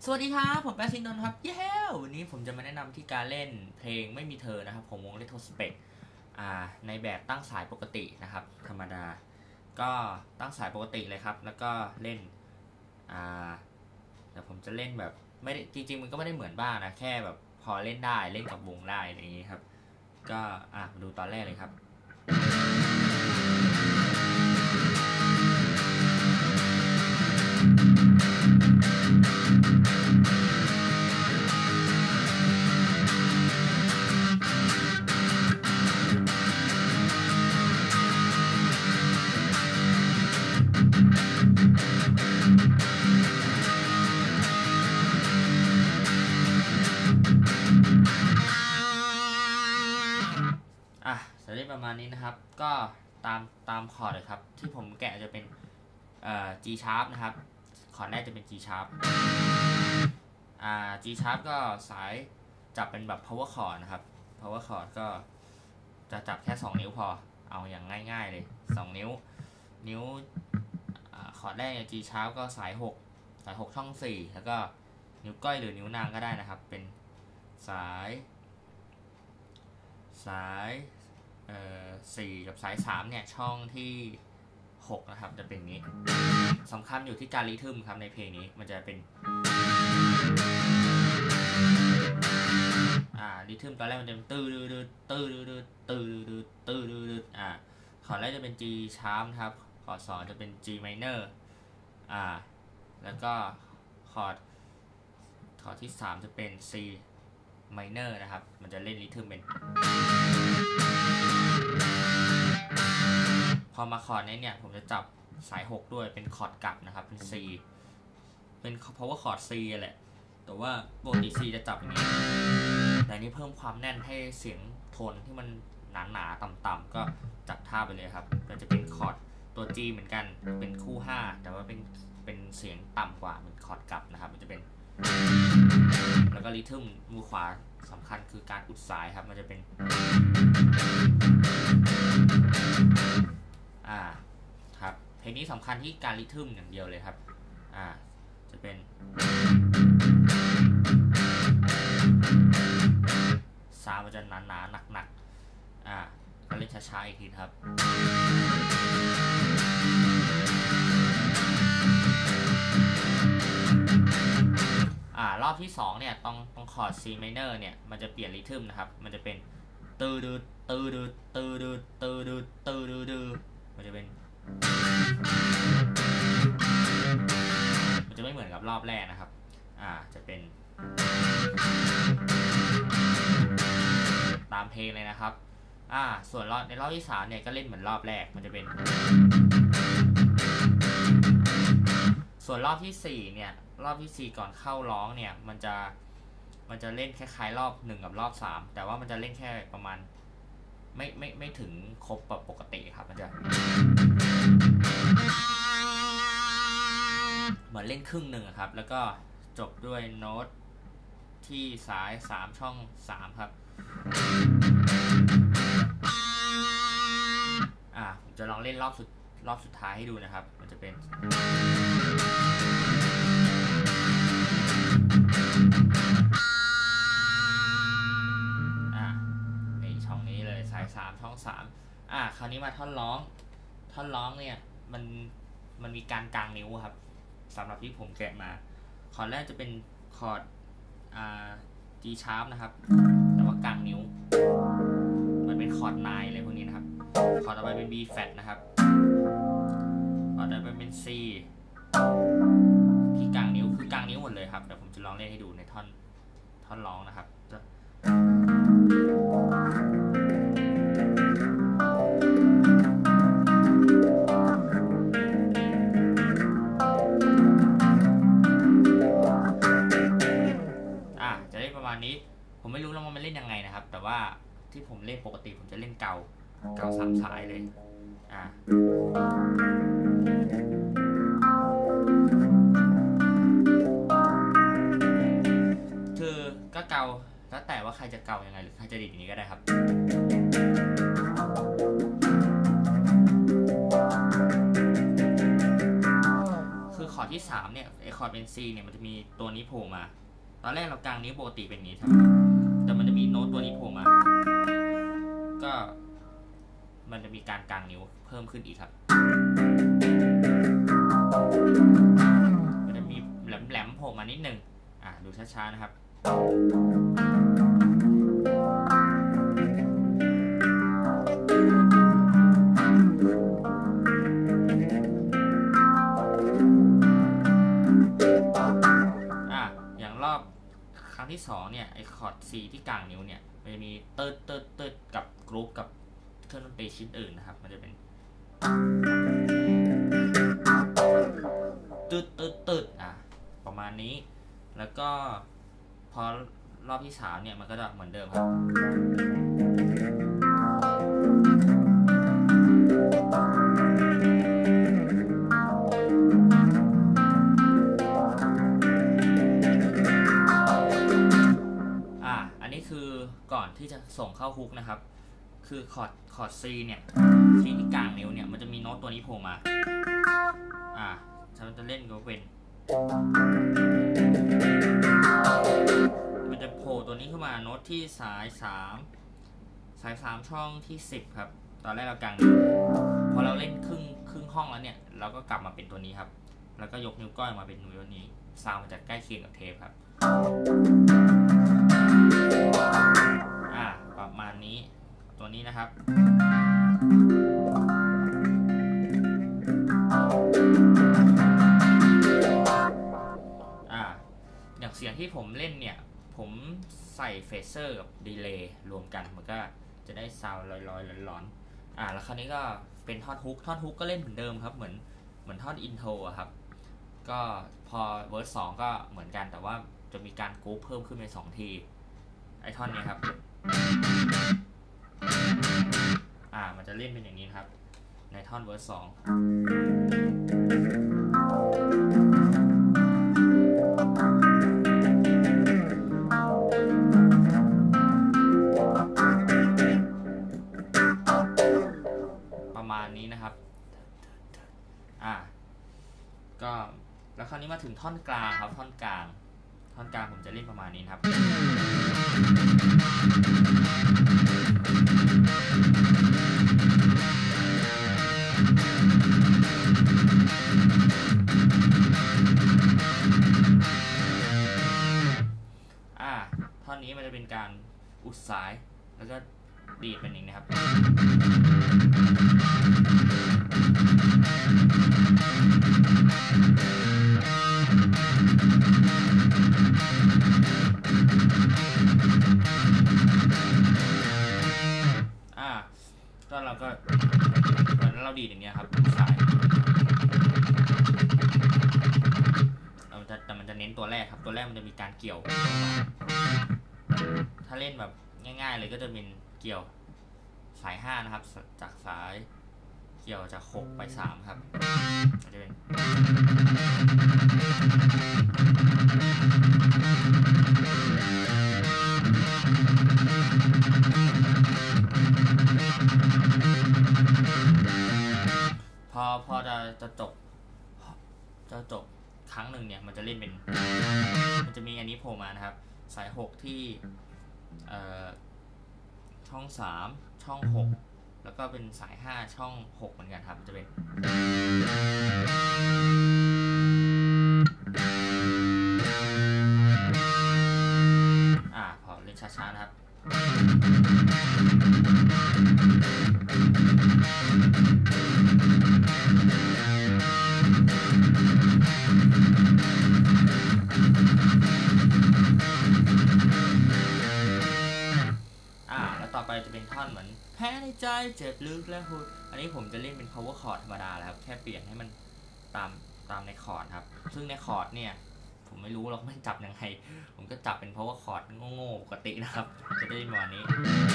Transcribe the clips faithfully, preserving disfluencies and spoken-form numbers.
สวัสดีครับผมแป๊ะชินนท์ครับเย้วันนี้ผมจะมาแนะนำที่การเล่นเพลงไม่มีเธอนะครับของวง Retrospect อ่าในแบบตั้งสายปกตินะครับธรรมดาก็ตั้งสายปกติเลยครับแล้วก็เล่นอ่าแต่ผมจะเล่นแบบไม่ได้จริงๆมันก็ไม่ได้เหมือนบ้างนะแค่แบบพอเล่นได้เล่นกับวงได้อะไรอย่างนี้ครับก็อ่ะมาดูตอนแรกเลยครับอ่ะจะได้ประมาณนี้นะครับก็ตามตามคอร์ดเลยครับที่ผมแกะจะเป็นเอ่อ G sharp นะครับคอร์ดแรกจะเป็น G sharp อ่า G sharp ก็สายจับเป็นแบบ power chord นะครับ power chord ก็จะจับแค่สองนิ้วพอเอาอย่างง่ายๆเลยสองนิ้วนิ้วคอร์ดแรก G sharp ก็สายหกสายหกช่องสี่แล้วก็นิ้วก้อยหรือนิ้วนางก็ได้นะครับเป็นสายสายเอ่อสี่กับสายสามเนี่ยช่องที่หกนะครับจะเป็นนี้สำคัญอยู่ที่การริทึมครับในเพลงนี้มันจะเป็นอ่าริทึมตอนแรกมันจะเป็นตื้อดืดตื้อดืดตื้อดืดตื้อดืดอ่าคอร์ดแรกจะเป็น G sharp ครับคอร์ดสองจะเป็น G minor อ่าแล้วก็คอร์ดคอร์ดที่สามจะเป็น C minor นะครับมันจะเล่นริทึมเป็นพอมาคอร์ดนี้เนี่ยผมจะจับสายหกด้วยเป็นคอร์ดกลับนะครับเป็น C เป็น power chord C แหละแต่ว่าปกติ C จะจับอย่างนี้แต่นี้เพิ่มความแน่นให้เสียงโทนที่มันหนาๆต่ำๆก็จับท่าไปเลยครับก็จะเป็นคอร์ดตัว G เหมือนกันเป็นคู่ห้าแต่ว่าเป็นเป็นเสียงต่ำกว่าเป็นคอร์ดกลับนะครับมันจะเป็นแล้วก็ริทึมมือขวาสำคัญคือการอุดสายครับมันจะเป็นอ่าครับเพลงนี้สำคัญที่การริทึมอย่างเดียวเลยครับอ่าจะเป็นซาวมันจะหนาๆหนักๆอ่าก็เล่นช้าๆอีกทีครับอ่ารอบที่สองเนี่ยต้องต้องคอร์ด C minor เนี่ยมันจะเปลี่ยนริทึมนะครับมันจะเป็นตืดดืดตืดดืดตืดดืดตืดดืดตืดดืดมันจะเป็นมันจะไม่เหมือนกับรอบแรกนะครับอ่าจะเป็นตามเพลงเลยนะครับอ่าส่วนรอบในรอบที่สามเนี่ยก็เล่นเหมือนรอบแรกมันจะเป็นส่วนรอบที่สี่เนี่ยรอบที่สี่ก่อนเข้าร้องเนี่ยมันจะมันจะเล่นคล้ายๆรอบหนึ่งกับรอบสามแต่ว่ามันจะเล่นแค่ประมาณไม่ไม่ไม่ถึงครบแบบปกติครับมันจะเหมือนเล่นครึ่งหนึ่งครับแล้วก็จบด้วยโน้ตที่สายสามช่องสามครับอ่าผมจะลองเล่นรอบสุดรอบสุดท้ายให้ดูนะครับมันจะเป็นอ่าในช่องนี้เลยสายสามช่องสามอ่าคราวนี้มาท่อนร้องท่อนร้องเนี่ยมันมันมีการกางนิ้วครับสำหรับที่ผมแกะมาคอร์ดแรกจะเป็นคอร์ดอ่า G sharp นะครับแต่ว่ากางนิ้วมันเป็นคอร์ดไนน์อะไรพวกนี้นะครับคอร์ดต่อไปเป็น B flat นะครับคอร์ดต่อไปเป็น C ที่กางนิ้วคือกางนิ้วหมดเลยครับเดี๋ยวผมจะลองเล่นให้ดูในท่อนท่อนร้องนะครับนี้ผมไม่รู้แล้วมันเล่นยังไงนะครับแต่ว่าที่ผมเล่นปกติผมจะเล่นเกาเกาสามสายเลยอ่าคือก็เกาแล้วแต่ว่าใครจะเกายังไงหรือใครจะดีดอย่างนี้ก็ได้ครับคือคอร์ดร์ดที่สามเนี่ยไอคอร์ดเป็น C เนี่ยมันจะมีตัวนี้โผล่มาตอนแรกเรากางนิ้วปกติเป็นนี้ใช่ไหมแต่มันจะมีโน้ตตัวนี้โผล่มาก็มันจะมีการกางนิ้วเพิ่มขึ้นอีกครับมันจะมีแหลมๆโผล่มานิดนึงอ่ะดูช้าๆนะครับครั้งที่สองเนี่ยไอคอร์ด C ที่กลางนิ้วเนี่ยมันจะมีเติร์ดเติร์ดเติร์ดกับกรุ๊ปกับเครื่องดนตรีชิ้นอื่นนะครับมันจะเป็นตืดตืดตืดอ่ะประมาณนี้แล้วก็พอรอบที่สามเนี่ยมันก็จะเหมือนเดิมครับคือก่อนที่จะส่งเข้าฮุกนะครับคือคอร์ดคอร์ด C เนี่ย C ที่กลางนิ้วเนี่ยมันจะมีโน้ตตัวนี้โผล่มาอ่าฉันจะเล่นก็เป็นมันจะโผล่ตัวนี้ขึ้นมาโน้ตที่สายสามสายสามช่องที่สิบครับตอนแรกเรากลางนิ้วพอเราเล่นครึ่งครึ่งห้องแล้วเนี่ยเราก็กลับมาเป็นตัวนี้ครับแล้วก็ยกนิ้วก้อยมาเป็นนิ้วนี้ซาวด์มันจะใกล้เคียงกับเทปครับอ่าประมาณนี้ตัวนี้นะครับอ่าอย่างเสียงที่ผมเล่นเนี่ยผมใส่เฟเซอร์กับดีเลย์รวมกันมันก็จะได้ซาวด์ลอยๆหลอนๆอ่าแล้วคราวนี้ก็เป็นท่อนฮุกท่อนฮุกก็เล่นเหมือนเดิมครับเหมือนเหมือนท่อนอินโทรอะครับก็พอเวอร์สสองก็เหมือนกันแต่ว่าจะมีการกรุ๊ปเพิ่มขึ้นเป็นสองทีไอท่อนนี้ครับอ่ามันจะเล่นเป็นอย่างนี้ครับในท่อนเวอร์สสองประมาณนี้นะครับอ่าก็แล้วคราวนี้มาถึงท่อนกลางครับท่อนกลางท่อนกลางผมจะเล่นประมาณนี้ครับอ่าท่อนนี้มันจะเป็นการอุดสายแล้วก็ดีดเป็นอย่างนี้ครับอ่าก็เราก็เหมือนเราดีดอย่างเงี้ยครับสายเราจะแต่มันจะเน้นตัวแรกครับตัวแรกมันจะมีการเกี่ยวถ้าเล่นแบบง่ายๆเลยก็จะเป็นเกี่ยวสายห้านะครับจากสายเกี่ยวจากหกไปสามครับจะเป็นพอพอจะจะจบจะจบครั้งหนึ่งเนี่ยมันจะเล่นเป็นมันจะมีอันนี้โผล่มานะครับสายหกที่เอ่อช่องสามช่องหกแล้วก็เป็นสายห้าช่องหกเหมือนกันครับจะเป็นอ่าพอเล่นช้าๆนะครับต่อไปจะเป็นท่อนเหมือนแพ้ในใจเจ็บลึกและหุดอันนี้ผมจะเล่นเป็น power chord ธรรมดาแล้วครับแค่เปลี่ยนให้มันตามตามในคอร์ดครับซึ่งในคอร์ดเนี่ยผมไม่รู้หรอกมันจับยังไงผมก็จับเป็น power chord โง่ๆปกตินะครับจะได้ประมาณนี้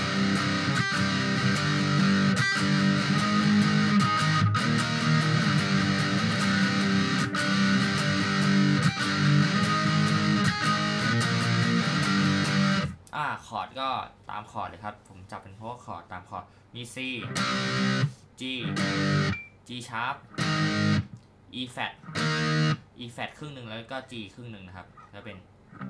อ่าคอร์ดก็ตามคอร์ดเลยครับผมจับเป็นเพราะว่าคอร์ดตามคอร์ดมี C G G sharp E flat E flat ครึ่งหนึ่งแล้วก็ G ครึ่งหนึ่งนะครับแล้วเป็น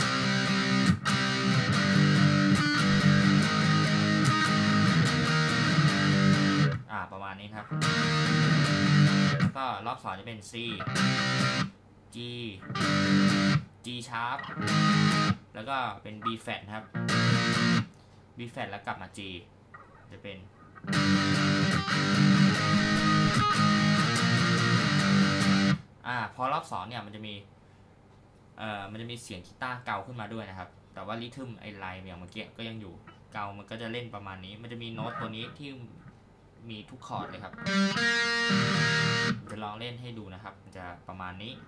อ่าประมาณนี้ครับแล้วก็รอบสองจะเป็น C G G sharp แล้วก็เป็น B flat นะครับ B flat แล้วกลับมา G จะเป็นอ่าพอรอบสองเนี่ยมันจะมีเอ่อมันจะมีเสียงกีตาร์เกาขึ้นมาด้วยนะครับแต่ว่าริทึมไอ้ไลน์อย่างเมื่อกี้ก็ยังอยู่เกามันก็จะเล่นประมาณนี้มันจะมีโน้ตตัวนี้ที่มีทุกคอร์ดเลยครับจะลองเล่นให้ดูนะครับมันจะประมาณนี้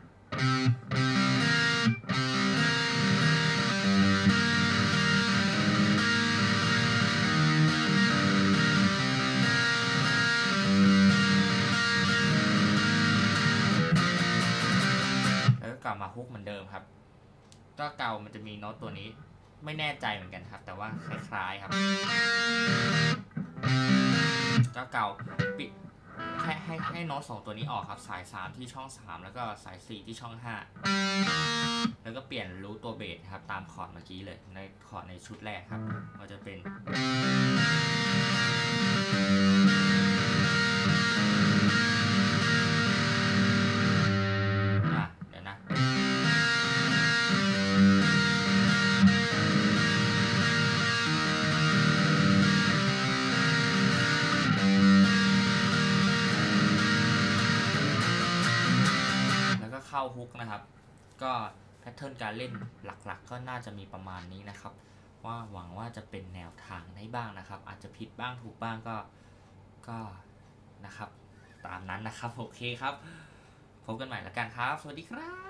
กลับมาฮุกเหมือนเดิมครับก็เกามันจะมีโน้ตตัวนี้ไม่แน่ใจเหมือนกันครับแต่ว่าคล้ายๆครับก็เกาปิดให้ให้ให้โน้ตสองตัวนี้ออกครับสายสามที่ช่องสามแล้วก็สายสี่ที่ช่องห้าแล้วก็เปลี่ยนรูทตัวเบสครับตามคอร์ดเมื่อกี้เลยในคอร์ดในชุดแรกครับก็จะเป็นเข้าฮุกนะครับก็แพทเทิร์นการเล่นหลักๆก็น่าจะมีประมาณนี้นะครับว่าหวังว่าจะเป็นแนวทางได้บ้างนะครับอาจจะผิดบ้างถูกบ้างก็ก็นะครับตามนั้นนะครับโอเคครับพบกันใหม่แล้วกันครับสวัสดีครับ